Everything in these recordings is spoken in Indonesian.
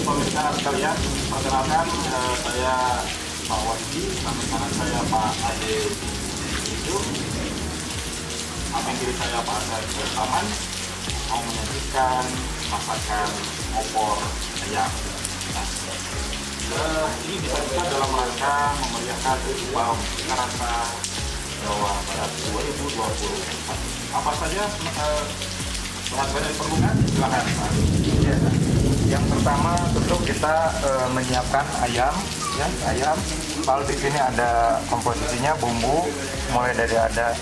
pemirsa sekalian, perkenalkan saya Pak Wadi, samping kanan saya Pak Ade itu, samping kiri saya Pak Ade Taman, mau menyajikan masakan opor ayam. Nah, ini disajikan dalam rangka memeriahkan UPAM Karasa Jawa Barat 2024. Apa saja bahan-bahan yang diperlukan? Silakan Pak. Ya. Yang pertama tentu kita menyiapkan ayam, ya ayam. Kalau di sini ada komposisinya bumbu, mulai dari ada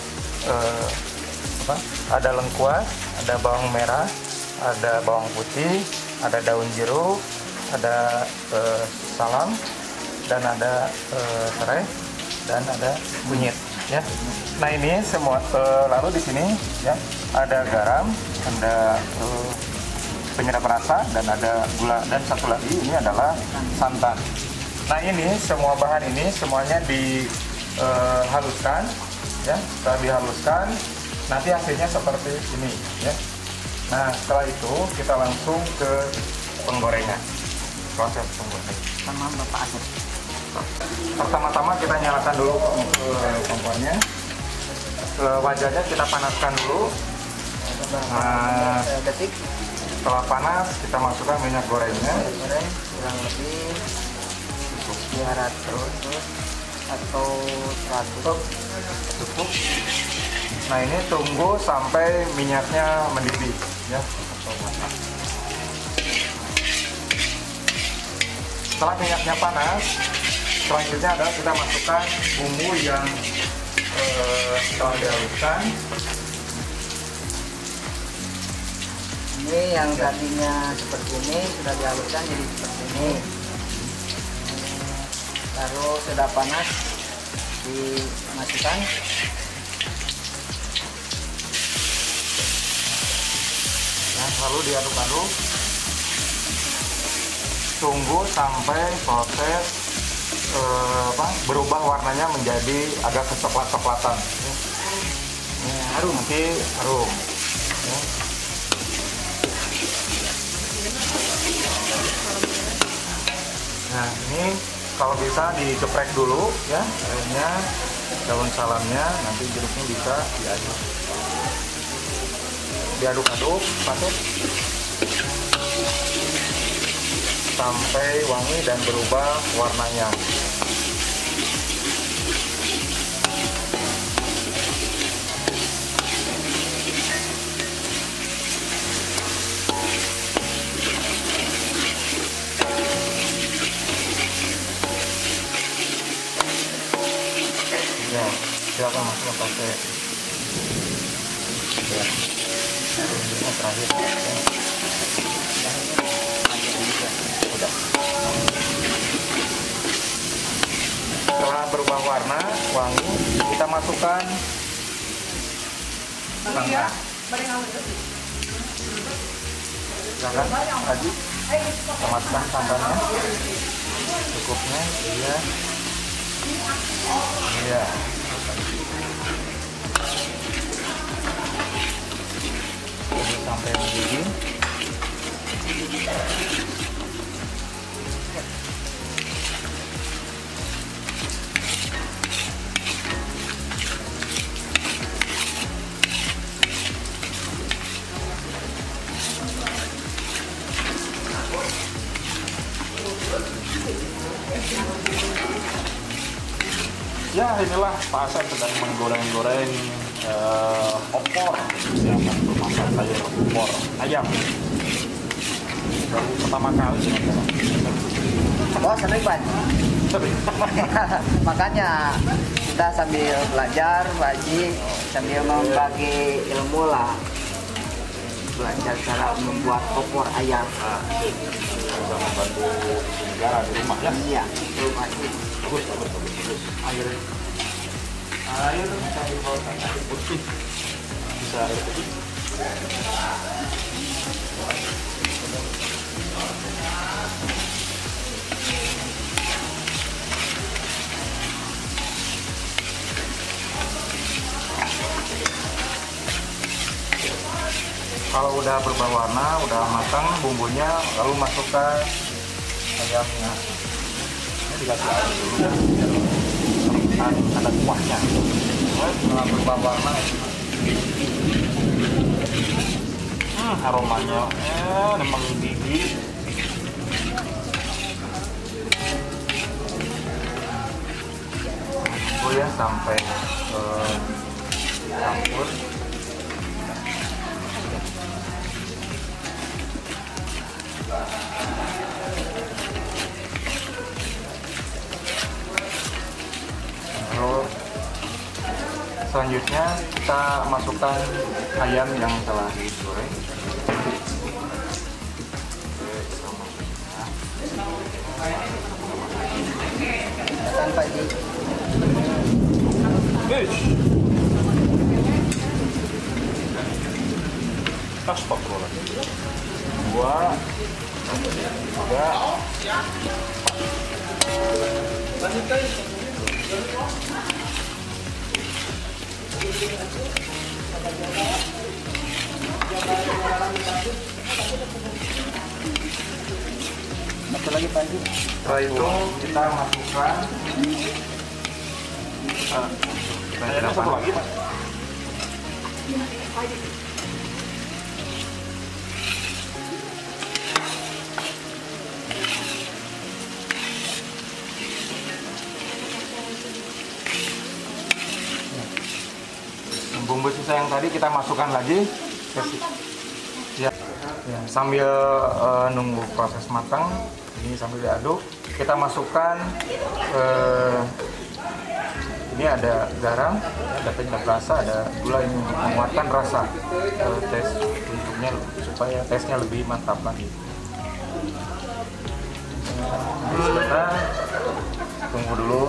ada lengkuas, ada bawang merah, ada bawang putih, ada daun jeruk, ada salam, dan ada serai, dan ada kunyit. Ya. Nah ini semua lalu di sini ya ada garam, ada penyedap rasa, dan ada gula, dan satu lagi ini adalah santan. Nah ini semua bahan ini semuanya dihaluskan, ya. Setelah dihaluskan nanti hasilnya seperti ini, ya. Nah setelah itu kita langsung ke penggorengan, proses penggorengan. Sama Bapak Asep. Pertama-tama kita nyalakan dulu kompornya. Wajannya kita panaskan dulu. Nah, setelah panas kita masukkan minyak gorengnya. Goreng kurang lebih 200 atau 100 Cukup. Nah ini tunggu sampai minyaknya mendidih, ya. Setelah minyaknya panas, selanjutnya adalah kita masukkan bumbu yang telah dihaluskan. Ini yang tadinya seperti ini sudah dihaluskan jadi seperti ini. Lalu sudah panas dimasukkan. Nah, lalu diaduk-aduk. Tunggu sampai proses berubah warnanya menjadi agak kecoklat-coklatan. Harum, nanti harum. Ya. Nah ini kalau bisa digeprek dulu, ya, airnya, daun salamnya, nanti jeruknya bisa diaduk-aduk, pakai sampai wangi dan berubah warnanya. Ya, silakan masuk pakai. Ya, ini terakhir. Ya. Setelah berubah warna, wangi, kita masukkan santan. Silakan, Haji, kita masukkan santannya. Cukupnya, iya. Iya. Tunggu sampai mendidih. Ya inilah Pak Asep sedang menggoreng-goreng opor, yang bermasak kayak opor ayam. Baru pertama kali Oh, sering Pak. Makanya kita sambil belajar, Pak Haji, sambil membagi ilmu lah. Belajar cara membuat opor ayam. bisa membantu negara di rumah ya. Iya, itu pasti. Bagus. Air bisa dibawakan air putih, bisa air putih. Kalau udah berubah warna, udah matang bumbunya, lalu masukkan ayamnya. Ini dikasih air dulu ya, biar ada kuahnya. Setelah berubah warna, aromanya menggigit. tunggu ya sampai campur. Lalu selanjutnya kita masukkan ayam yang telah digoreng. Tanpa di Astagfirullahaladzim. 2, 3. satu lagi Panji. Setelah itu kita masukkan Ada satu lagi, Mas. bumbu sisa yang tadi kita masukkan lagi ya, sambil nunggu proses matang. Ini sambil diaduk kita masukkan ini ada garam, ada penyedap rasa, ada gula yang menguatkan rasa, tes untuknya supaya tesnya lebih mantap lagi. Sebentar, tunggu dulu.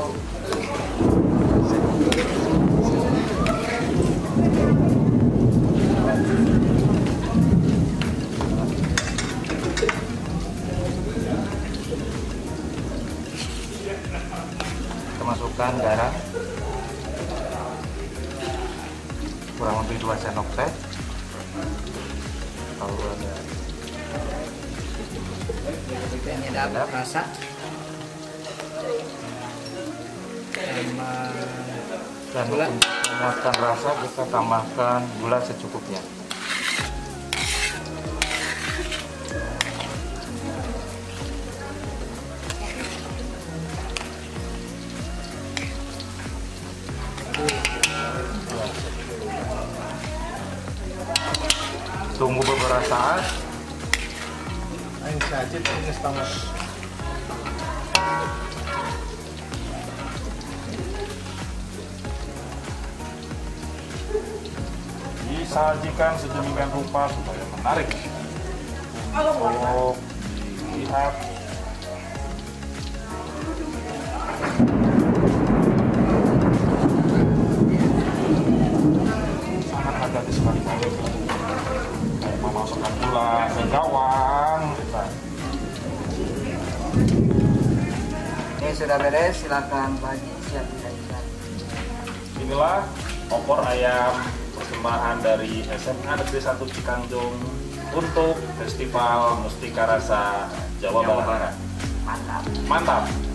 Kita masukkan garam kurang lebih 2 sendok teh. Lalu ada penyedap rasa dan gula. untuk menguatkan rasa kita tambahkan gula secukupnya. Tunggu beberapa saat. Disajikan sedemikian rupa supaya menarik untuk dilihat. Sangat hati-hati sekali kayak memasukkan gula ke gawang. Ini sudah beres, silakan Panji siap disajikan. Inilah opor ayam persembahan dari SMA Negeri 1 Cikanjung untuk Festival Mustika Rasa Jawa Barat. Mantap. Mantap.